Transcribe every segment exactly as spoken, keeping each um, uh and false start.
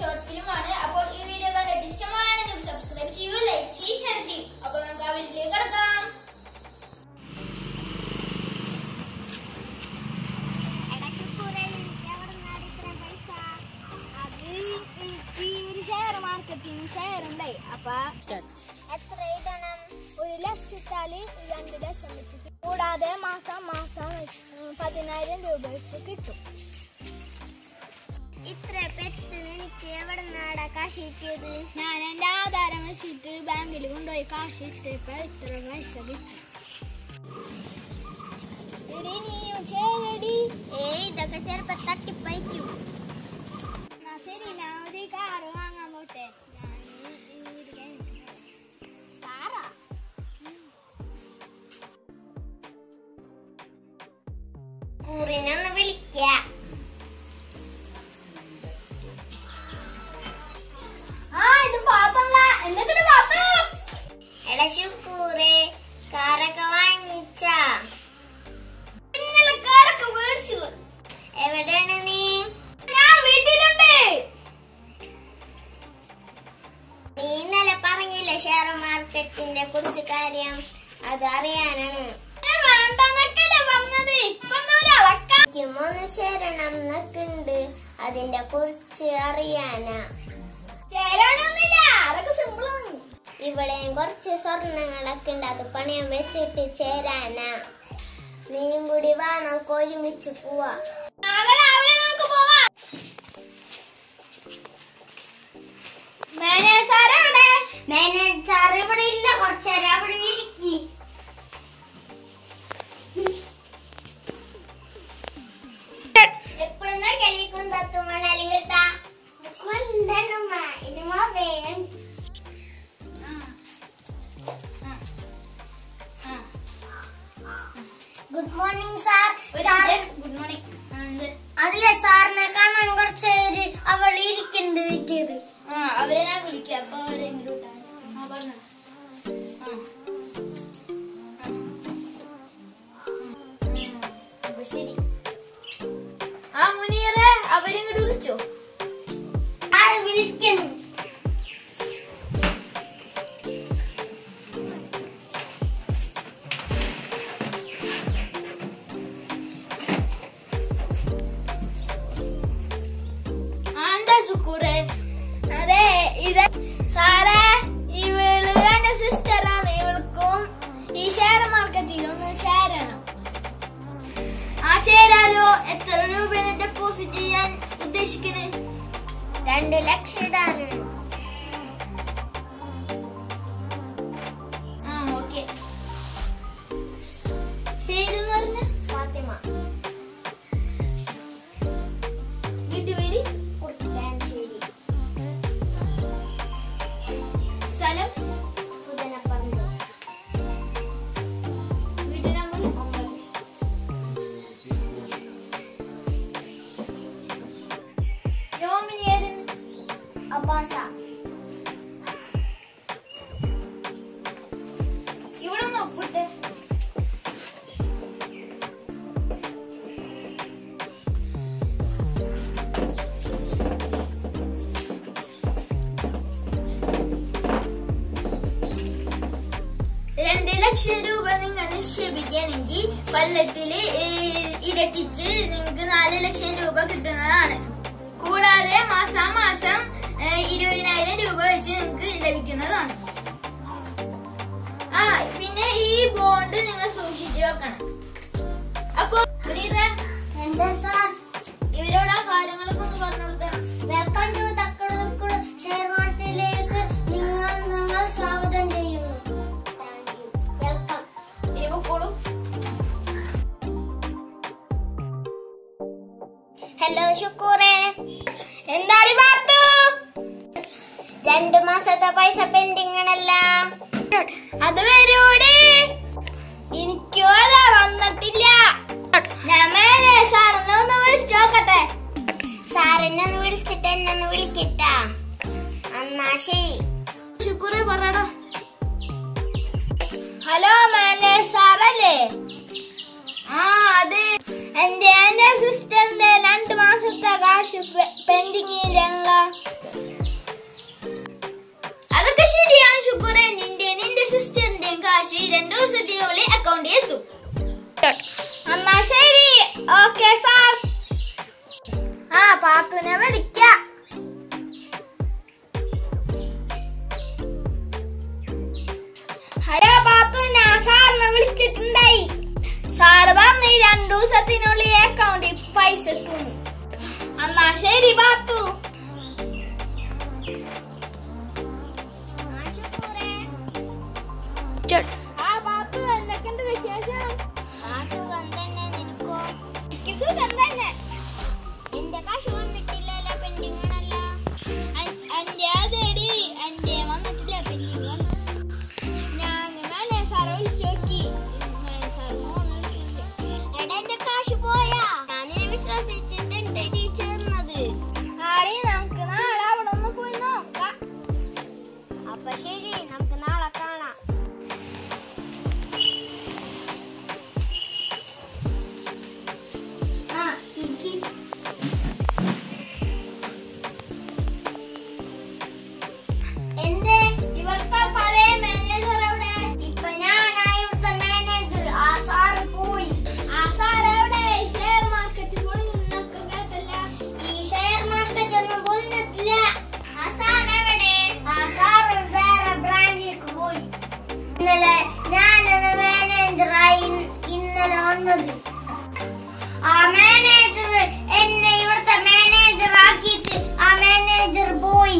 Short film ആണ്. അപ്പോൾ ഈ വീഡിയോ കണ്ടിട്ട് ഇഷ്ടമാണെങ്കിൽ സബ്സ്ക്രൈബ് ചെയ്യൂ, ലൈക്ക് ചെയ്യൂ, ഷെയർ ചെയ്യൂ. അപ്പോൾ നമുക്ക് ആ വീഡിയോയിലേക്ക് കടക്കാം. ഷെയർ ഉണ്ടായി അപ്പൊ എത്ര എഴുതണം? ഒരു ലക്ഷം ഇട്ടാല് രണ്ട് ലക്ഷം വെച്ച് കൂടാതെ മാസം മാസം പതിനായിരം രൂപ വെച്ച് കിട്ടും. ഇത്ര പെട്ടെന്ന് എനിക്ക് എവിടെ നിന്നാടാ കാശ് കിട്ടിയത്? ഞാൻ എന്റെ ആധാരം വെച്ചിട്ട് ബാങ്കിൽ കൊണ്ടുപോയി കാശ് ഇട്ടപ്പോ ഇത്ര പൈസ കിട്ടും. ഏയ് ഇതൊക്കെ ചെറുപ്പം തട്ടിപ്പയക്കും. എന്നാ ശരി, ഞാൻ ഒരു കാറ് വാങ്ങാൻ പോട്ടെ. കൂറിനൊന്ന് വിളിക്ക. എടാ ശുക്കൂറെ, കാറൊക്കെ വാങ്ങിച്ച? കാറൊക്കെ മേടിച്ചു. എവിടെയാണ് നീ? ഞാൻ വീട്ടിലുണ്ട്. നീ ഇന്നലെ പറഞ്ഞില്ലേ ഷെയർ മാർക്കറ്റിന്റെ കുറിച്ച് കാര്യം, അത് അറിയാനാണ്. ഒന്ന് ചേരണം എന്നൊക്കെ ഉണ്ട്, അതിന്റെ കുറിച്ച് അറിയാനാ. ചേരാനൊന്നുമില്ല, അതൊക്കെ സിമ്പിളാണ്. ഇവിടെയും കുറച്ച് സ്വർണങ്ങളൊക്കെ ഉണ്ട്, അത് പണയം വെച്ചിട്ട് ചേരാനാ. നീയും കൂടി വാ, നമുക്ക് ഒരുമിച്ച് പോവാ. നമുക്ക് പോവാം. മാനേജ് സാർ എവിടെ? മാനേജ് സാർ ഇവിടെ ഇല്ല, കുറച്ചേരം അവിടെ ഇരിക്കി. എപ്പോഴെന്നാ ചെല്ലിക്കും തത്തുമാണ് അല്ലെങ്കിൽ good morning sir. Good morning. അതിലെ സാറിനെ കാണാൻ കുറച്ചേര് അവൾ ഇരിക്കുന്നത് വീട്ടിൽ. ആ അവരെ ഞാൻ വിളിക്കാം. അപ്പൊ അവരെ പറഞ്ഞു ശരി. ആ മുനീറെ, അവരിങ്ങോട്ട് വിളിച്ചോ? ആരെ വിളിക്കുന്നു? എന്താ ശുക്കൂറെ? അതെ, ഇത് സാറേ, ഇവള് എന്റെ സിസ്റ്ററാണ്. ഇവൾക്കും ഈ ഷെയർ മാർക്കറ്റിൽ ഒന്ന് ചേരണം. ആ ചേരാലോ. എത്ര രൂപയാണ് ഡെപ്പോസിറ്റ് ചെയ്യാൻ ഉദ്ദേശിക്കുന്നത്? രണ്ട് ലക്ഷം ഇടാണ്. ആ ഓക്കെ. പേരെന്ന് പറഞ്ഞ? ഫാത്തിമ. വീട്ടുപേര്? കുട്ടക്കാൻശ്ശേരി. സ്ഥലം? പുതനപ്പറമ്പ്. വീട്ടു നമ്പർ? ഒമ്പത്. അബ്ബാസ. ഇവിടെ ഒന്ന് ഒപ്പിട്ട്. രണ്ട് ലക്ഷം രൂപ നിങ്ങൾ നിക്ഷേപിക്കുകയാണെങ്കിൽ കൊല്ലത്തില് ഇരട്ടിച്ച് നിങ്ങൾക്ക് നാല് ലക്ഷം രൂപ കിട്ടുന്നതാണ്. കൂടാതെ മാസം മാസം ഇരുപതിനായിരം രൂപ വെച്ച് നിങ്ങൾക്ക് ലഭിക്കുന്നതാണ്. ആ പിന്നെ ഈ ബോണ്ട് നിങ്ങൾ സൂക്ഷിച്ചു വെക്കണം. അപ്പൊ ഇവരോട് ആ കാര്യങ്ങളൊക്കെ ഒന്ന് പറഞ്ഞു കൊടുക്കണം. വെൽക്കം ടു തക്കട് ഷെയർ മാർക്കറ്റിലേക്ക് നിങ്ങൾ ഞങ്ങൾ സ്വാഗതം ചെയ്യുന്നു. വെൽക്കം. ഇനി പൊക്കോളൂ. ഹലോ ശുക്കൂറെ, എന്താണ് പാർത്തു? രണ്ടു മാസത്തെ പൈസ പെൻഡിങ് ആണല്ല. അത് വരൂടെ? എനിക്കോ അതാ വന്നിട്ടില്ല. ഞാൻ മാനേജ് സാറിനെ ഒന്ന് വിളിച്ചു നോക്കട്ടെ. സാറിനെ ഒന്ന് വിളിച്ചിട്ട് എന്നെ ഒന്ന് വിളിക്കട്ടാ. എന്നാ ശരി. ശുക്കൂറെ പറയടാ. ഹലോ മാനേജ് സാറല്ലേ? ആ അതെ. എന്റെ സിസ്റ്ററിന്റെ രണ്ടു മാസത്തെ കാശ് പെൻഡിങ് ഇല്ല. ശുക്രേ, നിന്റെ നിന്റെ സിസ്റ്ററിന്റെയും കാശ് രണ്ടു ദിവസത്തിനുള്ളിൽ അക്കൗണ്ടിൽ എത്തും. എന്നാ ശരി. Okay sir. ആ പാത്തുനെ വിളിക്കാം. ഹലോ പാത്തു, ഞാൻ സാറിനെ വിളിച്ചിട്ടുണ്ടായി. സാറ് പറഞ്ഞു രണ്ടു ദിവസത്തിനുള്ളിൽ അക്കൗണ്ടിൽ പൈസ എത്തുന്നു. എന്നാ ശരി പാത്തു. ആ പാത്തു, എന്തൊക്കെയുണ്ട് വിശേഷം? ആ സുഖം തന്നെ. നിനക്കോ? എനിക്ക് സുഖം തന്നെ. എന്റെ കാശ് വന്നിട്ടില്ലല്ലോ, പെൻഡിങ് ആണല്ലോ. എന്റെ അതേടി, എന്റെ വന്നിട്ടില്ല, പെൻഡിങ് ആണ്. ഞാൻ മാനേജറെ വിളിച്ചു നോക്കി. എടാ, എന്റെ കാശ് പോയാ? ഞാൻ വിശ്വസിച്ചിട്ടുണ്ട് ചേർന്നത്. ആടി, നമുക്ക് നാളെ അവിടെ ഒന്ന് പോയി നോക്കാം. അപ്പൊ ശരി, നമുക്ക് നാളെ കാണാം. എന്തേ ഇവിടുത്തെ പഴയ മാനേജർ എവിടെ? ഇപ്പൊ ഞാനാ ഇവിടുത്തെ മാനേജർ. ആ സാറ് പോയി. ആ സാർ എവിടെ? ഷെയർ മാർക്കറ്റ് പൊളിഞ്ഞൊക്കെ കേട്ടല്ല. ഈ ഷെയർ മാർക്കറ്റ് ഒന്നും പൊളിഞ്ഞിട്ടില്ല. ആ സാർ എവിടെ? ആ സാറ് വേറെ ബ്രാഞ്ചിലേക്ക് പോയി. ഇന്നലെ ഞാനാണ് മാനേജറായി ഇന്നലെ വന്നത്. ആ മാനേജർ എന്നെ ഇവിടുത്തെ മാനേജർ ആക്കിയിട്ട് ആ മാനേജർ പോയി.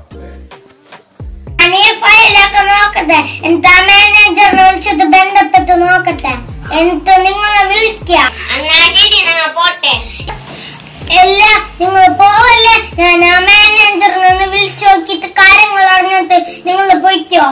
ഫയലൊക്കെ നോക്കട്ടെ, എന്നിട്ട് ആ മാനേജറിനെ വിളിച്ചിട്ട് ബന്ധപ്പെട്ട് നോക്കട്ടെ, എന്നിട്ട് നിങ്ങളെ വിളിക്കാം. എന്നാ ശരി, ഞങ്ങൾ പോട്ടെ. അല്ല, നിങ്ങൾ പോവല്ലേ? ഞാൻ ആ മാനേജറിനെ ഒന്ന് വിളിച്ചു നോക്കിയിട്ട് കാര്യങ്ങൾ അറിഞ്ഞിട്ട് നിങ്ങൾ പോയിക്കോ.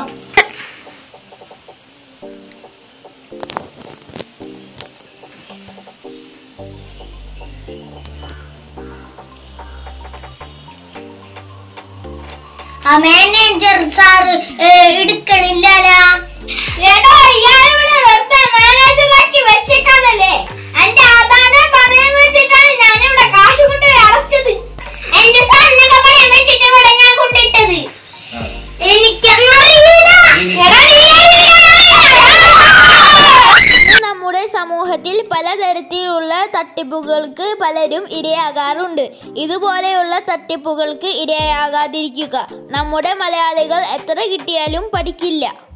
ആ മാനേജർ സാറ് എടുക്കണില്ലല്ലോ. എടോ, ഇയാളിവിടെ വെറുതെ മാനേജറാക്കി വെച്ചിട്ടാണല്ലേ. എന്റെ ആധാരം പണയം വെച്ചിട്ടാണ് ഞാനിവിടെ കാശ് കൊണ്ടുപോയി അടച്ചത്. എന്റെ സാറിനൊക്കെ പണയം വെച്ചിട്ട് ഇവിടെ ഞാൻ കൊണ്ടിട്ടത്. എനിക്കൊന്നറിയില്ല. നമ്മുടെ സമൂഹത്തിൽ പലതരത്തിലുള്ള തട്ടിപ്പുകൾക്ക് പലരും ഇരയാകാറുണ്ട്. ഇതുപോലെയുള്ള തട്ടിപ്പുകൾക്ക് ഇരയാകാതിരിക്കുക. നമ്മുടെ മലയാളികൾ എത്ര കിട്ടിയാലും പഠിക്കില്ല.